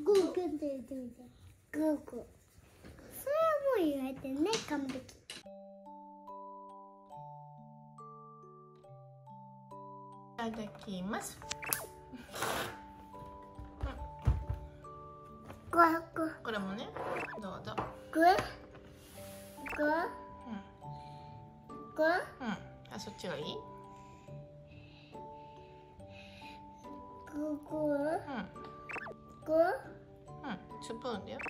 グーグーって言ってみて。グーグー。それはもう言えてね、完璧。いただきます。 グーグー。 これもね、どうぞ。 グーグーグー。 あ、そっちがいい？ グーグーグー。 スプーンだよ。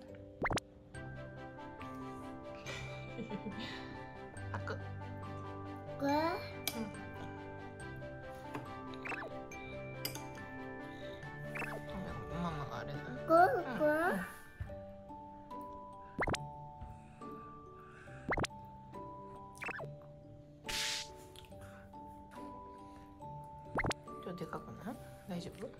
開く。 グー。 ママがあれだね。 グーグー。 ちょっとでかくない？大丈夫？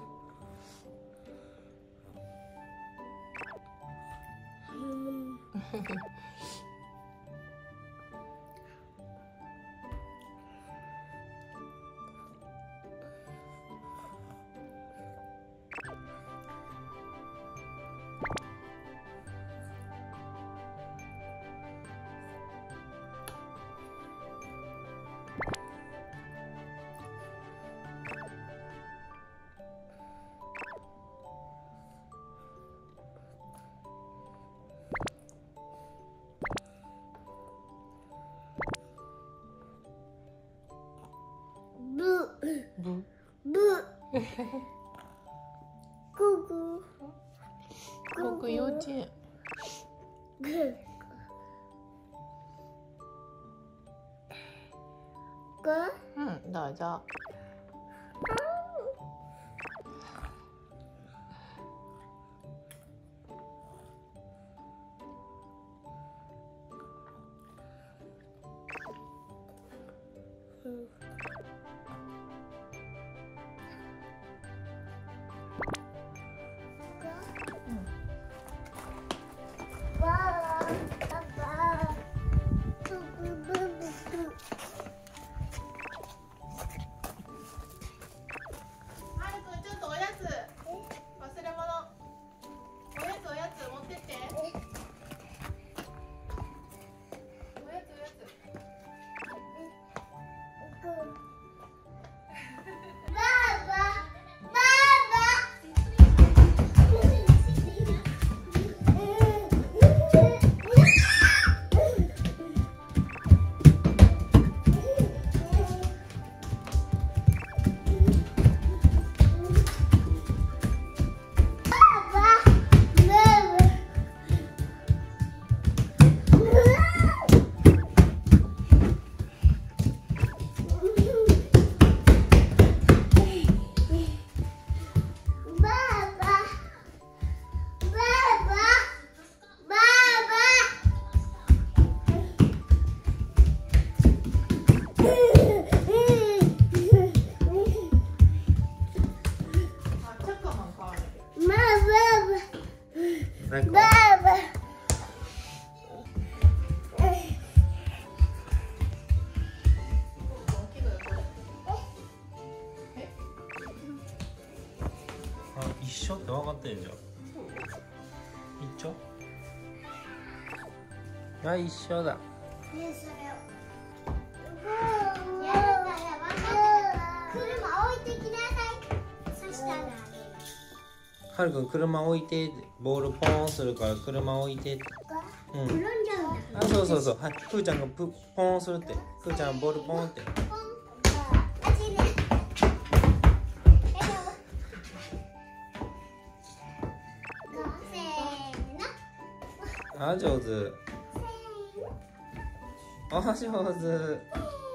ブ。 ブ。グーグー。 僕幼稚園。 グー。グー。 どうぞ。 一緒って分かってんじゃん。一緒？あ、一緒だ。はるくん車置いてって、ボールポーンするから車置いてって。あ、そうそうそう。はい、ふーちゃんがポーンするって。ふーちゃんボールポーンって。あ、上手。あ、上手。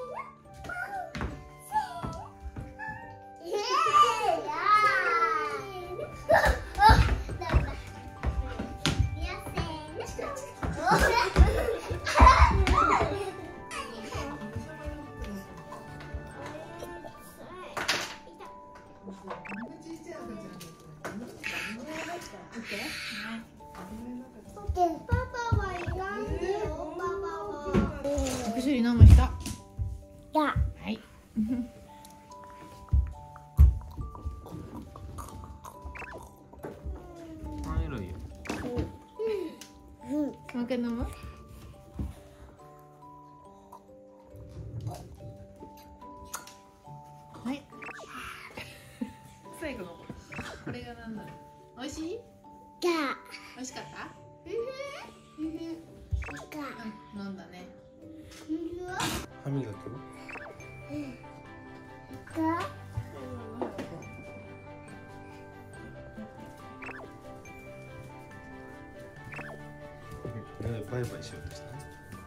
お薬飲む人。はい。 一回飲む？はい。最後のこれが何なの？美味しい？美味しかった？飲んだね。 歯磨きバイバイしようとした。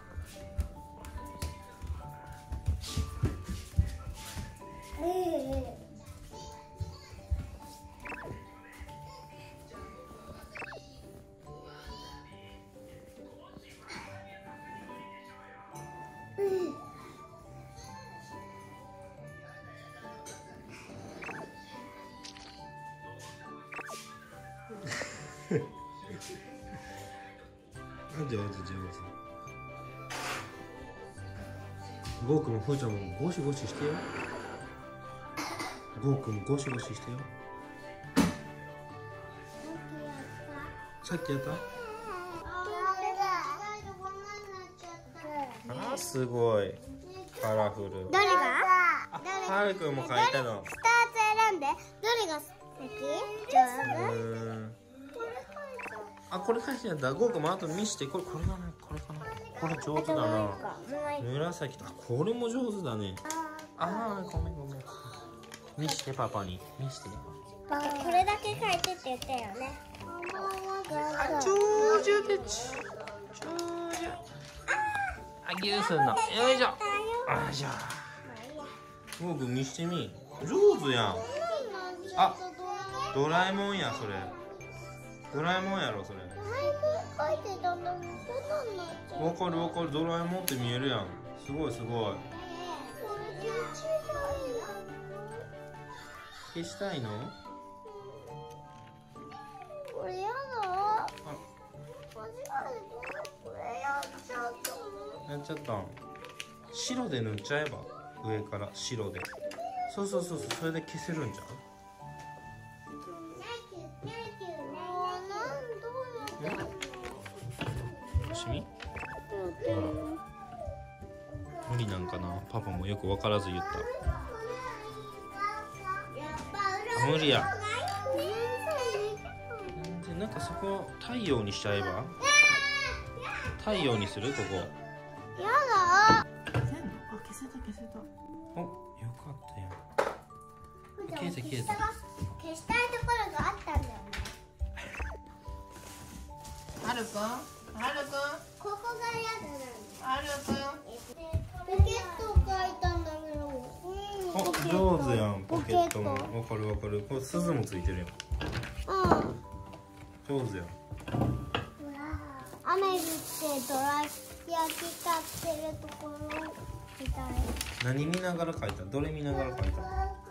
上手上手。ゴーくんもふーちゃんもゴシゴシしてよ。ゴーくんもゴシゴシしてよ。さっきやった？あ、すごいカラフル。 どれが？ はるくんも描いたの。 2つ選んで。どれが好き？上手。 あ、これ描いてんだ。ゴーくんもあと見して。これだね。これかな。これ上手だな。紫と。あ、これも上手だね。あー、ごめんごめん。見してパパに。見して。 これだけ描いてって言ったよね。 あ、上手でち。上手。あ、ギューすんの。よいしょ。あ、じゃあ。ゴーくん見してみ。上手やん。あ、ドラえもんやそれ。ドラえもんやろそれ。 書いてたんだけど、 わかるわかる。ドラえもんって見えるやん。すごいすごい。消したいの？ これやだ。これやっちゃった。 やっちゃったん。白で塗っちゃえば、上から白で。そうそうそうそう、それで消せるんじゃん。しみ？ほら、無理なんかな。パパもよく分からず言った。あ、無理や。なんかそこ太陽にしちゃえば。太陽にするここ。 やだ。 消せんの？あ、消せた消せた。 お、よかったやん。消えた消えた。 消したいところがあったんだよね。 はるくん、はるくん、 ここがやだな。 はるくん。 ポケットを描いたんだけど。 お、上手やん。ポケットもわかるわかる。これ鈴もついてるやん。上手やん。 雨降ってドラ焼き買ってるところみたい。 何見ながら描いた？どれ見ながら描いた？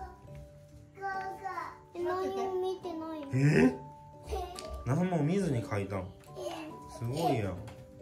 何も見てないよ。 何も見ずに描いたん？すごいやん。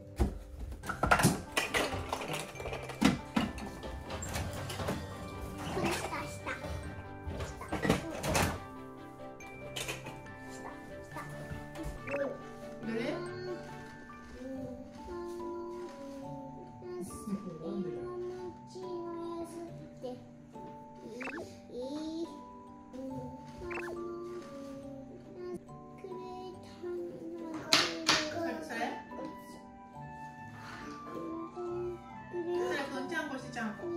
ちゃんこ。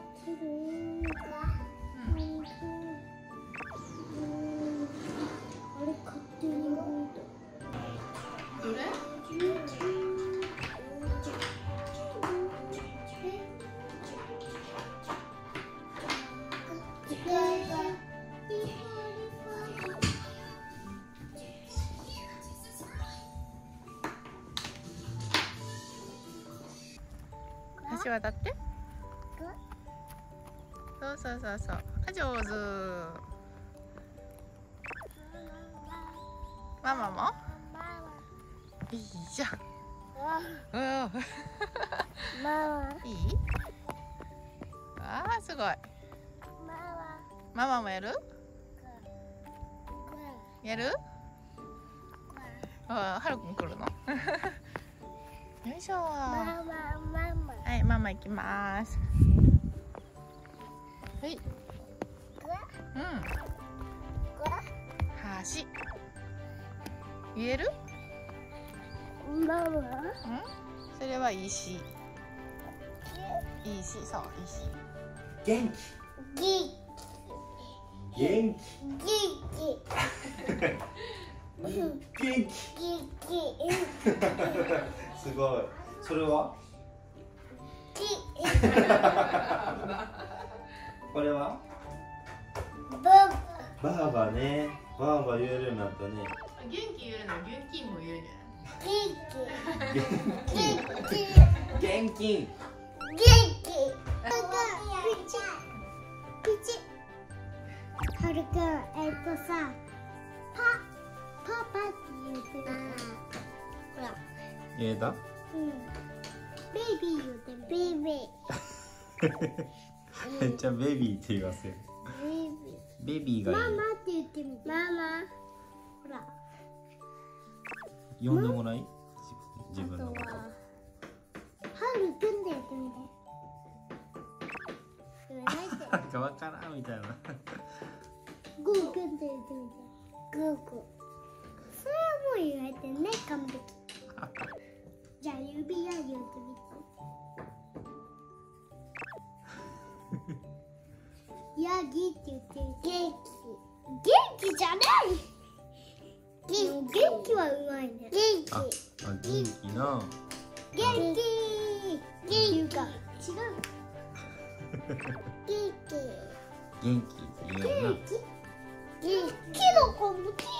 あれ勝手に動いた。 どれ？橋渡って。そうそうそうそう。あ、上手。ママも。いいじゃん。いい。ああ、すごい。ママもやる。やる。ああ、はるくん来るの。 よいしょ。 ママ。 はい、ママ行きます。はい。うん。橋。言える？ ママ。 うん？それは石。石、そう、石。 元気。元気。元気。すごい。それは？これは？バーバね。バーバ言えるようになったね。 元気言えるの、元気も言えるじ元気。 はるくん、さ、パパって言ってる。ほら。 言えた？ うん。ベイビー言ってる。ベイビー。 めっちゃベビーって言わせる。ベビーがいい。 ママって言ってみて。ママ。ほら。 呼んでもらい？自分のこと。 はるくんで言ってみて。 なんかわからんみたいな。 グーくんって言ってみて。グーくん。それはもう言えてね、完璧。じゃあ指輪言ってみて。ヤギって言ってみて。元気じゃない元気はうまいね。元気な。 元気いうか違う。元気元気って言うよな。 キノコもキ